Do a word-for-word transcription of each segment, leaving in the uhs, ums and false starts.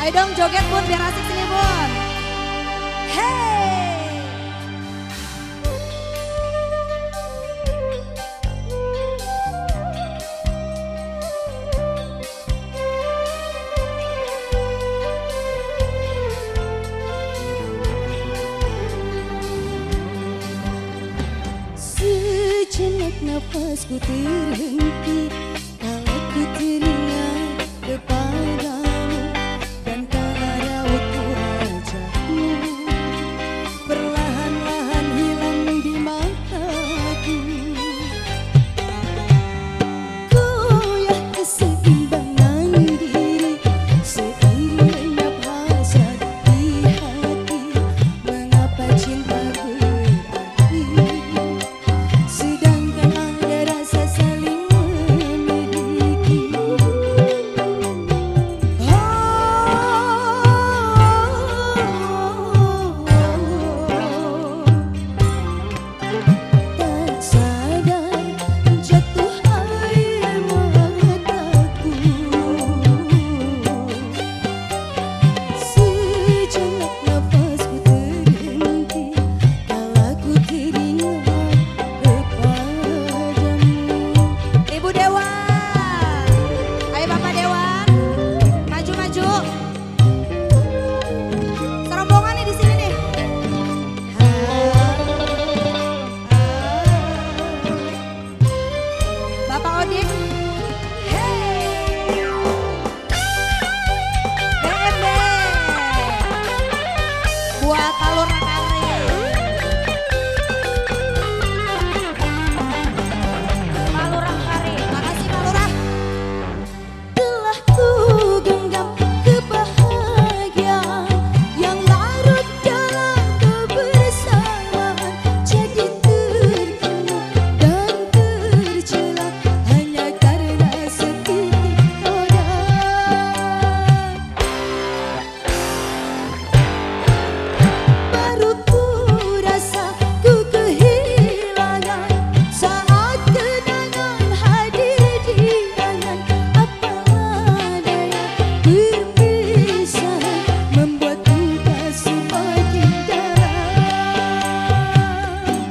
Ayo dong joget Bun, biar asik sini Bun. Hey. Sejenak nafasku terhenti kala ku teringat kepadamu dan kala raut wajahmu perlahan-lahan hilang di mataku. Goyah keseimbangan diri seiring lenyap hasrat di hati. Mengapa cinta berarti sedangkan ada rasa saling memiliki. Oh, tak sadar jatuh air mataku. Sejenak nafasku terhenti kala ku teringat kepadamu. Ibu Dewan, ayo Bapak Dewan, maju-maju. Serombongan nih di sini nih. Bapak Odin, hey. B M B, buat Talur Kari. Malurah Kari, makasih Malurah. Telah ku genggam kebahagiaan yang larut dalam kebersamaan, jadi terkena dan tercela hanya karena setitik noda. Baru ku rasa ku kehilangan saat kenangan hadir di angan. Apa daya perpisahan membuat luka semakin dalam.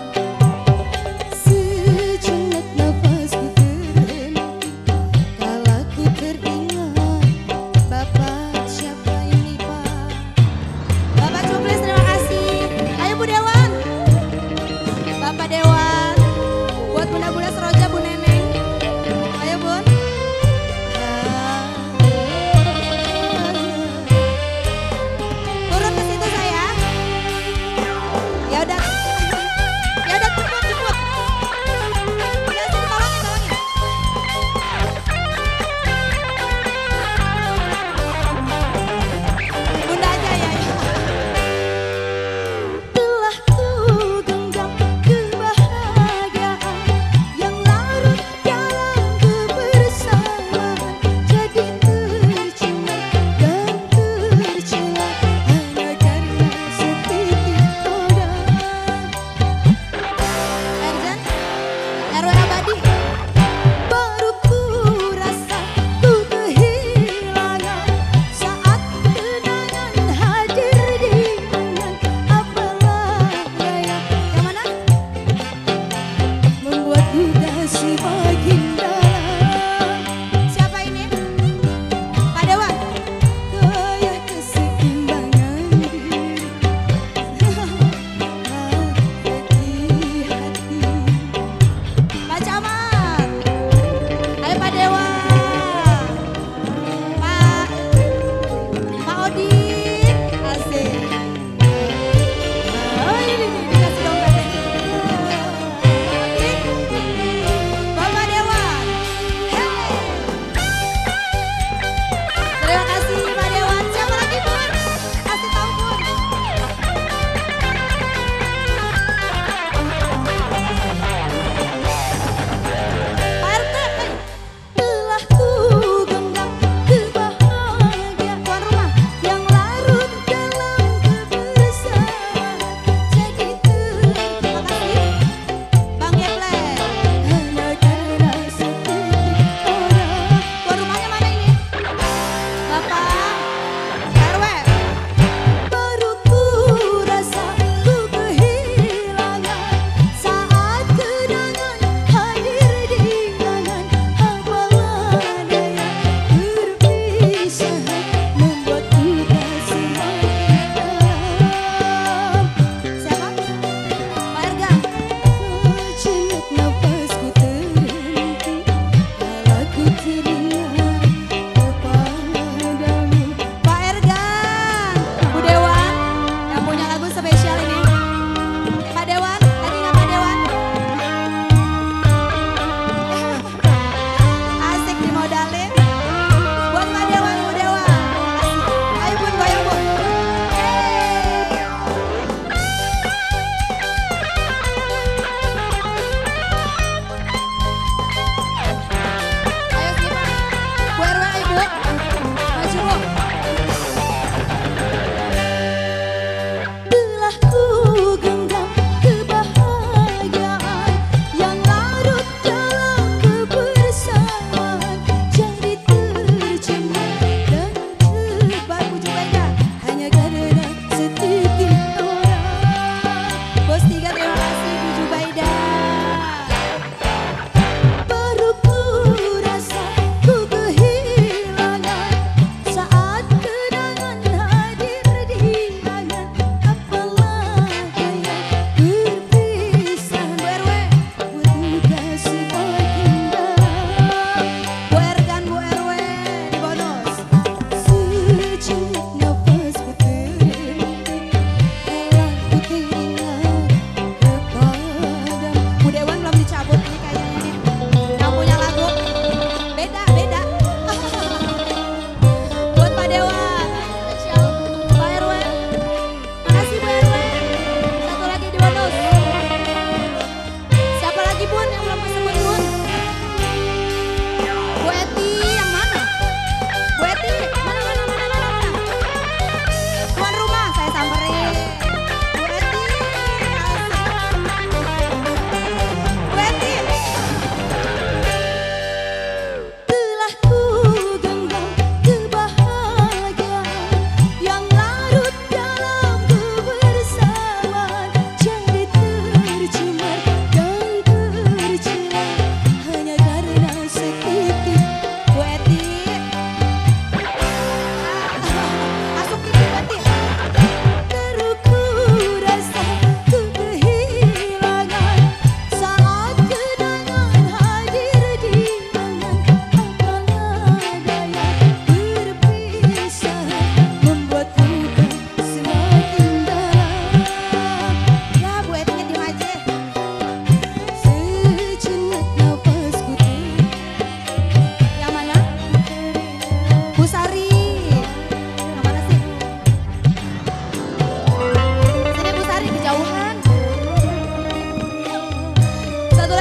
Sejenak nafasku terhenti kala ku teringat. Bapak siapa ini Pak? Bapak Cuplis, terima kasih. Ayo Bu Dewan, Bapak Dewan, buat bunda-bunda Seroja, Bu Neneng. Ayo Bun. Turun ke situ sayang. Ya udah, ya udah cepet cepet. Ya sini tolongin tolongin. Bunda aja ya. Telah ku genggam kebahagiaan yang larut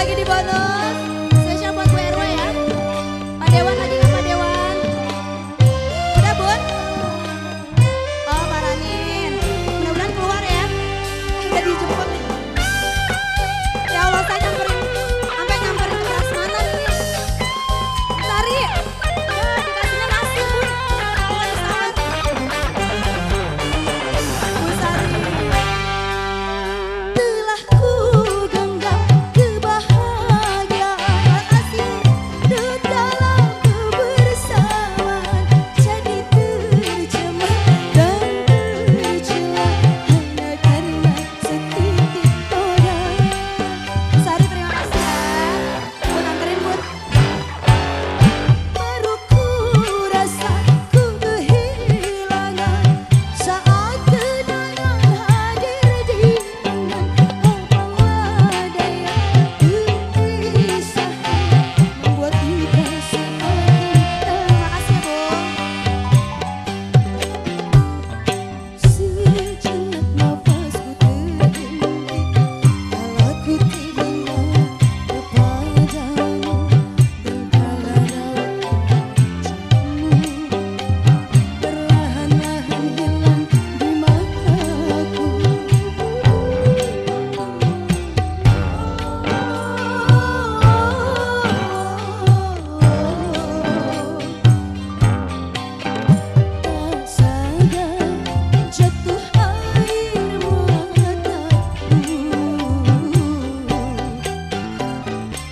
lagi di bonus. Spesial buat Bu R W ya. Pak Dewan lagi nggak Pak Dewan? Udah Bun? Oh Pak Ranin. Mudah-mudahan keluar ya. Udah dijemput nih. Ya Allah saya nyamperin. Sampai nyamperin ke prasmanan nih. Sari. Ya, dikasihnya nasi Bu. Bukan sabar. Bu Sari. Telah ku genggam kebahagiaan asli di dalam kebersamaan, jadi terjemah dan tercela hanya karena setitik noda. Bu Sari terima kasih ya. Bun anterin Bun. Baru ku rasa ku kehilangan saat kenangan hadir di tangan. Apalah daya perpisahan membuat kita semakin Terima kasih Bu. sejenak nafasku terhenti kala ku teringat kepadamu, berkala perlahan-lahan hilang di mataku. Tak sadar jatuh air mataku.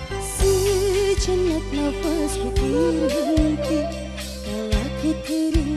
Sejenak nafasku terhenti kala ku teringat